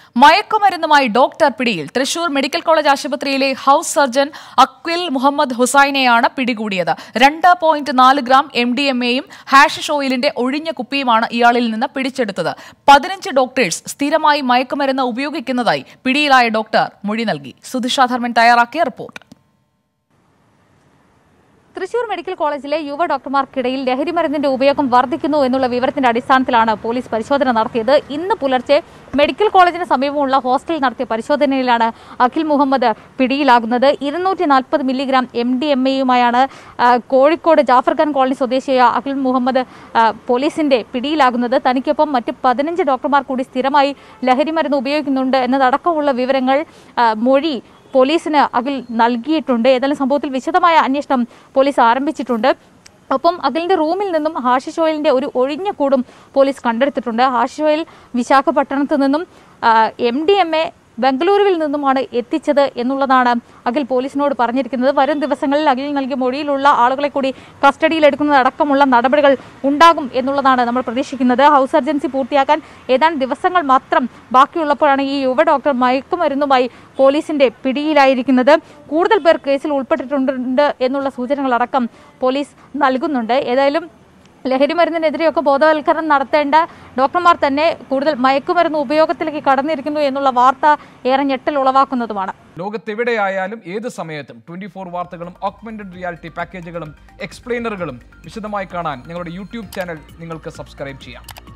മയക്കുമരുന്നുമായി doctor പിടിയിൽ. Thrissur medical college ആശുപത്രിയിലെ house surgeon Aqil Muhammad ഹുസൈനെയാണ് പിടികൂടിയത്. 2.4 ഗ്രാം MDMAയും ഹാഷിഷ് ഓയിലിന്റെ ഒഴിഞ്ഞ കുപ്പിയുമാണ് ഇയാളിൽ നിന്ന് പിടിച്ചെടുത്തത്. 15 ഡോക്ടേഴ്സ് സ്ഥിരമായി മയക്കുമരുന്ന് ഉപയോഗിക്കുന്നതായി പിടിയിലായ ഡോക്ടർ മൊഴി നൽകി. സുധിഷ ധർമ്മൻ തയ്യാറാക്കിയ റിപ്പോർട്ട്. തൃശൂർ മെഡിക്കൽ കോളേജിലെ യുവ ഡോക്ടർമാർക്കിടയിൽ ലഹരിമരുന്നിന്റെ ഉപയോഗം വർദ്ധിക്കുന്നു എന്നുള്ള വിവരത്തിന്റെ അടിസ്ഥാനത്തിലാണ് പോലീസ് പരിശോധന നടത്തിയത്. ഇന്ന് പുലർച്ചെ മെഡിക്കൽ കോളേജിന് സമീപമുള്ള ഹോസ്റ്റലിൽ നടത്തിയ പരിശോധനയിലാണ് അഖിൽ മുഹമ്മദ് പിടിയിലാകുന്നത്. 240 മില്ലിഗ്രാം MDMAയുമായാണ് കോഴിക്കോട് ജാഫർഖാൻ കോളനി സ്വദേശിയായ അഖിൽ മുഹമ്മദ് പോലീസിന്റെ പിടിയിലാകുന്നത്. തനിക്കൊപ്പം മറ്റ് 15 ഡോക്ടർമാർ കൂടി സ്ഥിരമായി ലഹരിമരുന്ന് ഉപയോഗിക്കുന്നുണ്ട് എന്നതടക്കമുള്ള വിവരങ്ങൾ മൊഴി പോലീസിന് അഖിൽ നൽകിയിട്ടുണ്ട്. ഏതായാലും സംഭവത്തിൽ വിശദമായ അന്വേഷണം പോലീസ് ആരംഭിച്ചിട്ടുണ്ട്. ഒപ്പം അഖിലിന്റെ റൂമിൽ നിന്നും ഹാഷിഷ് ഓയിലിന്റെ ഒരു ഒഴിഞ്ഞ കൂടും പോലീസ് കണ്ടെടുത്തിട്ടുണ്ട്. ഹാഷിഷ് ഓയിൽ വിശാഖപട്ടണത്ത് നിന്നും MDMA ബംഗളൂരുവിൽ നിന്നുമാണ് എത്തിച്ചത് എന്നുള്ളതാണ് അഖിൽ പോലീസിനോട് പറഞ്ഞിരിക്കുന്നത്. വരും ദിവസങ്ങളിൽ അഖിൽ നൽകിയ മൊഴിയിലുള്ള ആളുകളെ കൂടി കസ്റ്റഡിയിലെടുക്കുന്നതടക്കമുള്ള നടപടികൾ ഉണ്ടാകും എന്നുള്ളതാണ് നമ്മൾ പ്രതീക്ഷിക്കുന്നത്. ഹൗസ് സർജൻസി പൂർത്തിയാക്കാൻ ഏതാണ്ട് ദിവസങ്ങൾ മാത്രം ബാക്കിയുള്ളപ്പോഴാണ് ഈ യുവ ഡോക്ടർ മയക്കുമരുന്നുമായി പോലീസിന്റെ പിടിയിലായിരിക്കുന്നത്. കൂടുതൽ പേർ കേസിൽ ഉൾപ്പെട്ടിട്ടുണ്ട് എന്നുള്ള സൂചനകളടക്കം പോലീസ് നൽകുന്നുണ്ട്. ഏതായാലും ലഹരിമരുന്നിനെതിരെയൊക്കെ ബോധവൽക്കരണം നടത്തേണ്ട ഡോക്ടർമാർ തന്നെ കൂടുതൽ മയക്കുമരുന്ന് ഉപയോഗത്തിലേക്ക് കടന്നിരിക്കുന്നു എന്നുള്ള വാർത്ത ഏറെ ഞെട്ടൽ ഉളവാക്കുന്നതുമാണ്. ലോകത്തെവിടെയായാലും ഏത് സമയത്തും 24 വാർത്തകളും ഓഗ്മെന്റഡ് റിയാലിറ്റി പാക്കേജുകളും എക്സ്പ്ലെയിനറുകളും വിശദമായി കാണാൻ ഞങ്ങളുടെ യൂട്യൂബ് ചാനൽ നിങ്ങൾക്ക് സബ്സ്ക്രൈബ് ചെയ്യാം.